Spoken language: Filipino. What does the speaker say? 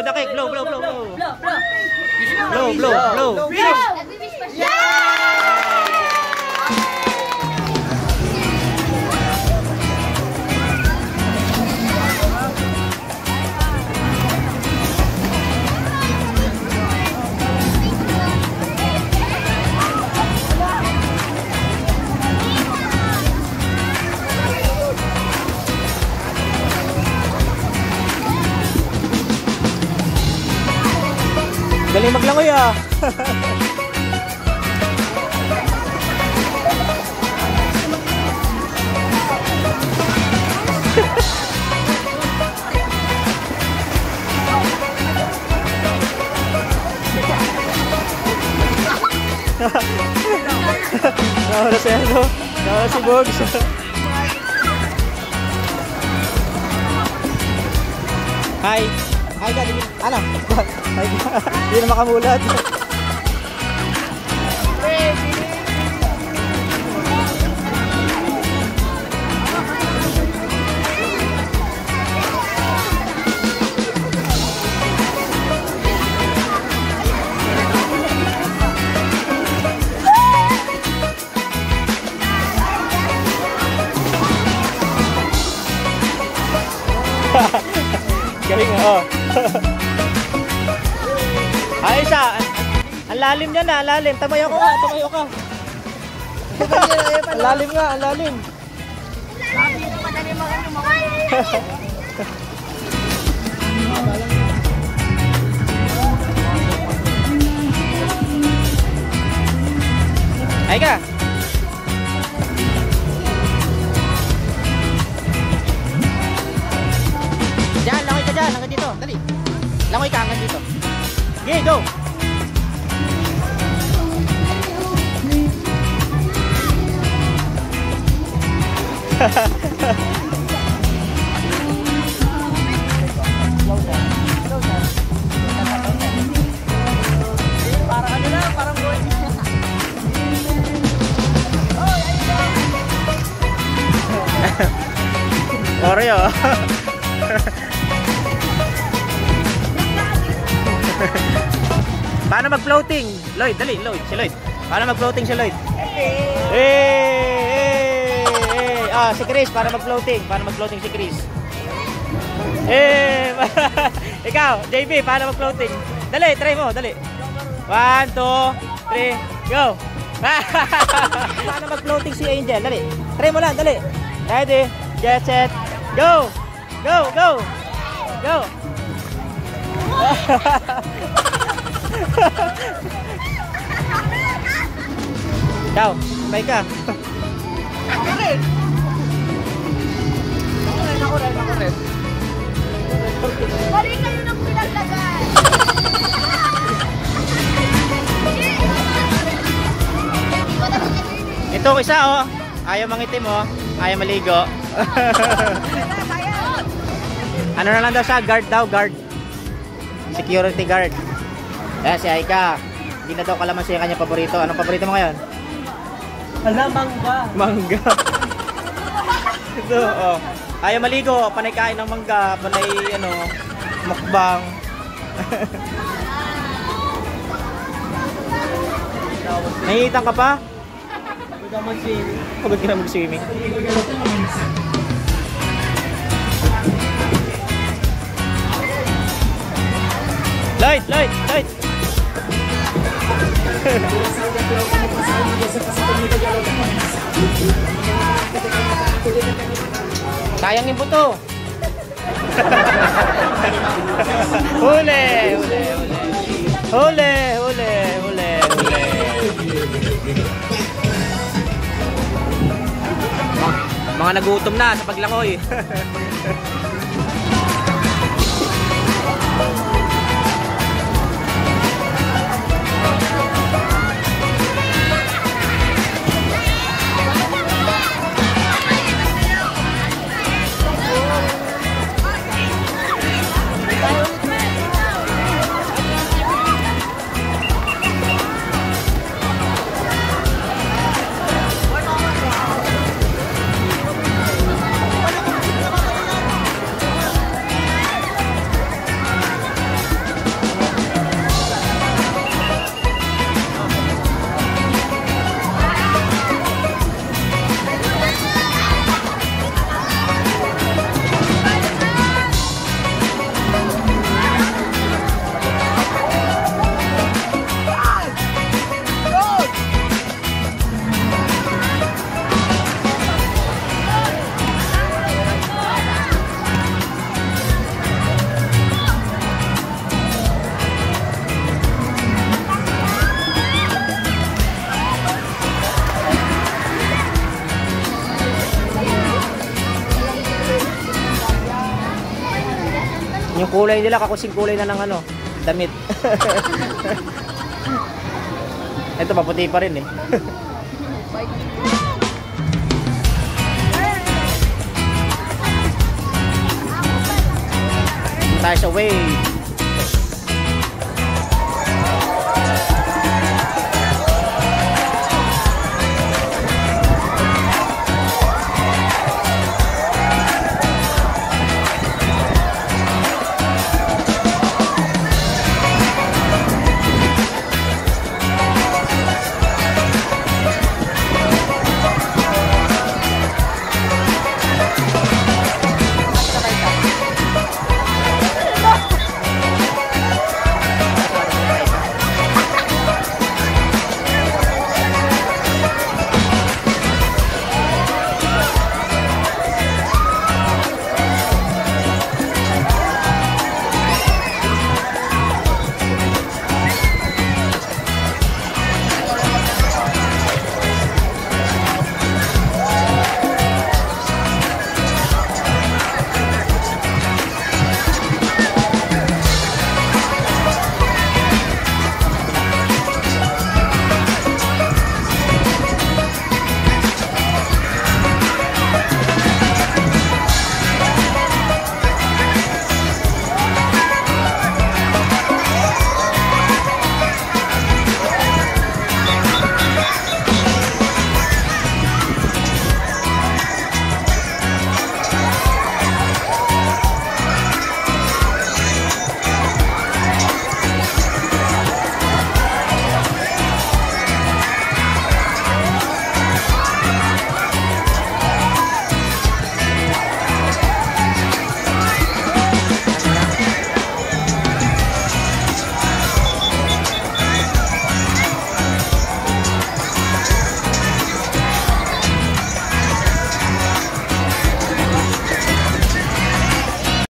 blow the cake. Blow. Blow. Nag-wish pa siya. Galing maglangoy ah. Nawala si ano? Nawala si Bogs. Hi. Hi ka, ano? Hi ka. Hindi na makamulat. Galing oh. Ay isa. Ang lalim niya na, lalim. Tamayo ka. Ang lalim nga, ang lalim. Ay ka. Diyan, langoy ka dyan, hanggang dito, dali. Langoy ka hanggang dito. Okay, go! Parang ano na, parang boy. Oreo. Paano mag-floating? Lloyd, dali, Lloyd. Si Lloyd. Paano mag-floating si Lloyd? Ah, si Chris, para mag-floating. Paano mag-floating si Chris? Ikaw, JB, paano mag-floating? Dali, try mo, dali. 1, 2, 3, go! Paano mag-floating si Angel? Dali. Try mo lang, dali. Ready, get set, go! Go, go! Go! Ciao, bye ka. Ako rin. Balik kayo ng pinaglagay. Itong isa oh, ayaw mangitim oh, ayaw maligo. Ano na lang daw siya, guard daw, guard. Security guard. Ayan si Aika. Hindi na daw kalamansi yung kanya paborito. Anong paborito mo ngayon? Hala, mangga. Mangga. Ito, oh. Ayaw maligo, panay kain ng mangga, panay ano, mukbang. Nahihitang ka pa? Huwag ka mag-swimming. Huwag ka na mag-swimming. Lloyd! Sayang yung buto. Huli. Mga nagutom na sa paglangoy. Ang kulay nila kakusing kulay na ng ano, damit. Ito maputi pa rin eh. Tayo sa wave.